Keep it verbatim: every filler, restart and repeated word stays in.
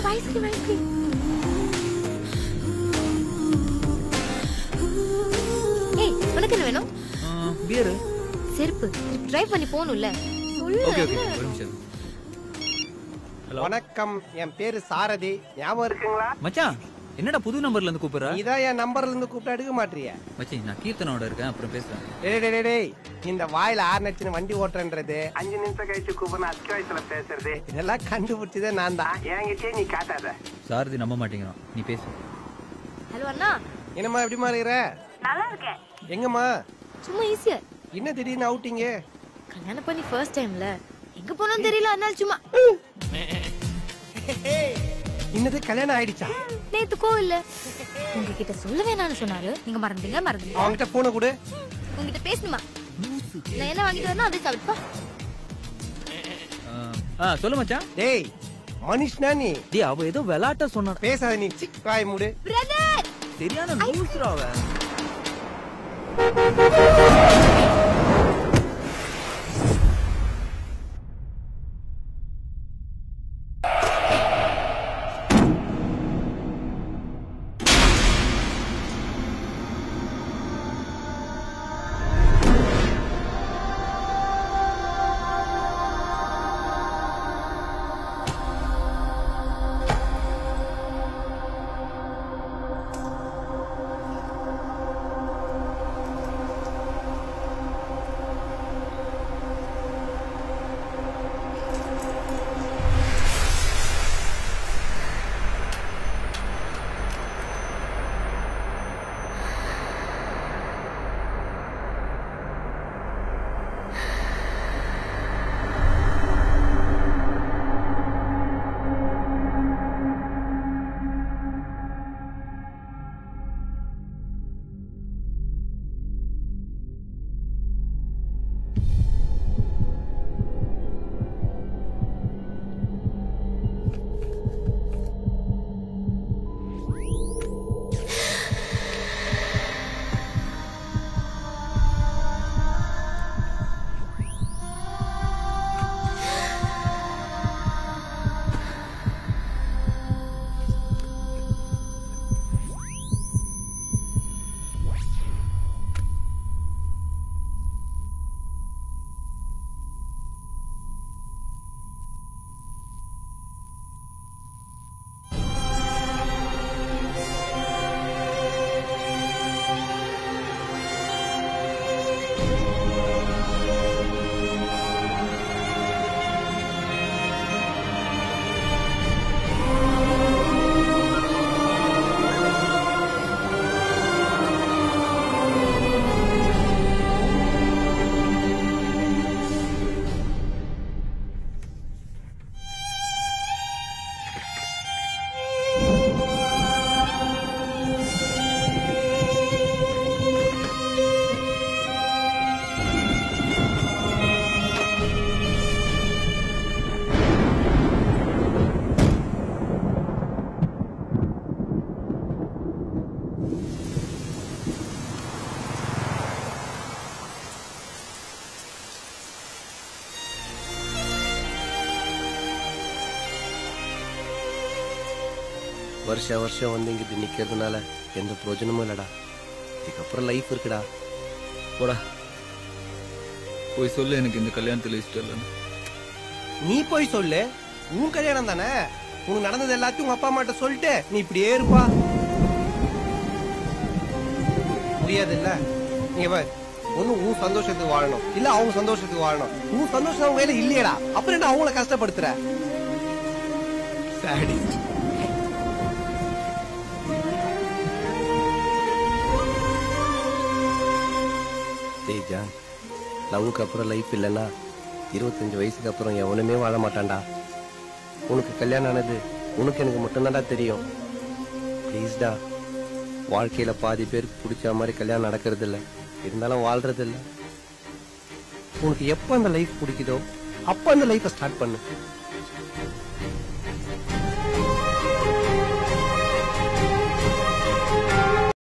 Ice cream ice cream. ஏய் உனக்கு என்ன வேணும்? பியர். செருப்பு டிரைவ் பண்ணி போணும்ல. சொல்லு. ஓகே ஓகே ஒரு நிமிஷம். ஹலோ வணக்கம், என் பேரு சாரதி. ஞாபகம் இருக்குங்களா? மச்சான் என்னடா புது நம்பர்ல இருந்து கூப்பிடுற? இதான் என் நம்பர்ல இருந்து கூப்பிட்டு எடுக்க மாட்டியா? மச்சி நான் கீர்த்தனோட இருக்கேன், அப்புறம் பேசுறேன். டேய் டேய் டேய், இந்த வாயில ஆறு நச்சுன்னு வண்டி ஓட்டுறன்றது, அஞ்சு நிமிஷம் கழிச்சு கூப்பிடுற அஸ்கி வயசுல பேசுறது, இதெல்லாம் கண்டுபிடிச்சதே நான் தான். என்கிட்டயே நீ காட்டாத. சாரதி நம்ப மாட்டேங்கிறான், நீ பேசு. ஹலோ அண்ணா. என்னம்மா எப்படிமா இருக்கிற? நல்லா இருக்கேன். எங்கம்மா? சும்மா ஈஸியா. என்ன திடீர்னு அவுட்டிங்க? கல்யாணம் பண்ணி ஃபர்ஸ்ட் டைம்ல எங்க போனோம் தெரியல, அதனால சும்மா. இன்னது கல்யாணம் ஆயிடுச்சா? நேத்து கோவில்ல உங்ககிட்ட சொல்ல வேணாம்னு சொன்னாரு, நீங்க மறந்தீங்க மறந்தீங்க. அவங்கிட்ட போன கொடு. உங்ககிட்ட பேசணுமா? நான் என்ன வாங்கிட்டு வரணும் அதே சாப்பிடுப்பா. ஆ சொல்லு மச்சான். டேய் மனுஷனா நீ? டேய் அவ ஏதோ விளையாட்ட சொன்னா. பேசாத நீ, சிக் வாய் மூடு. பிரதர் சரியான லூஸ்ரா அவ. வருஷ வருஷம் வந்து இங்கிட்டு நிக்கிறதுனால எந்த பிரயோஜனமும் இல்லடா. இதுக்கப்புறம் லைஃப் இருக்குடா. போடா போய் சொல்லு, எனக்கு இந்த கல்யாணத்துல இஷ்டம் இல்லைன்னு. நீ போய் சொல்லு, உன் கல்யாணம் தானே. உனக்கு நடந்தது எல்லாத்தையும் உங்க அப்பா அம்மாட்ட சொல்லிட்டு நீ இப்படியே இருப்பா. முடியாது இல்ல? நீங்க பாரு, ஒண்ணு உன் சந்தோஷத்துக்கு வாழணும், இல்ல அவங்க சந்தோஷத்துக்கு வாழணும். உன் சந்தோஷம் அவங்க கையில இல்லையடா, அப்புறம் என்ன அவங்கள கஷ்டப்படுத்துற? சாடி. தேஜா, லவ்வுக்கு அப்புறம் லைஃப் இல்லைன்னா இருபத்தஞ்சு வயசுக்கு அப்புறம் எவனுமே வாழ மாட்டான்டா. உனக்கு கல்யாணம் ஆனது உனக்கு எனக்கு மட்டும்தான்டா தெரியும். ப்ளீஸ்டா, வாழ்க்கையில பாதி பேருக்கு பிடிச்ச மாதிரி கல்யாணம் நடக்கிறது இல்லை, இருந்தாலும் வாழ்றது இல்லை. உனக்கு எப்ப அந்த லைஃப் பிடிக்குதோ அப்ப அந்த லைஃபை ஸ்டார்ட் பண்ணு.